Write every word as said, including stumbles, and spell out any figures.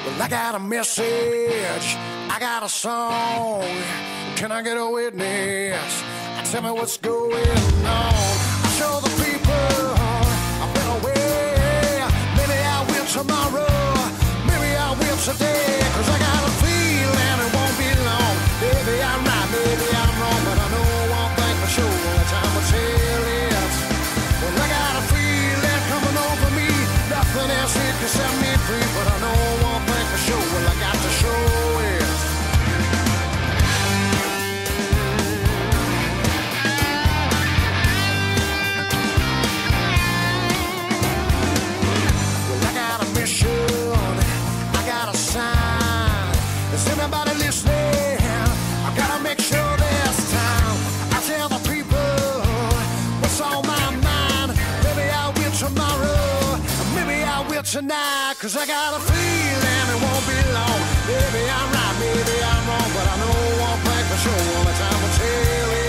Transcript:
Well, I got a message, I got a song. Can I get a witness? Tell me what's going on. I show the people I've been away. Maybe I will tomorrow, maybe I will today. Cause I got a feeling it won't be long. Maybe I'm right, maybe I'm wrong, but I know one thing for sure, the time will tell it. Well, I got a feeling coming over me. Nothing else it can set me free, but I know one thing for sure, well, I got to show it. Well, I got a mission, I got a sign. Is anybody listening? I gotta make sure this time I tell the people what's on my mind. Maybe I will tomorrow, maybe I will tonight. Cause I got a feeling it won't be long. Maybe I'm right, maybe I'm wrong, but I know one thing for sure, the time will tell it.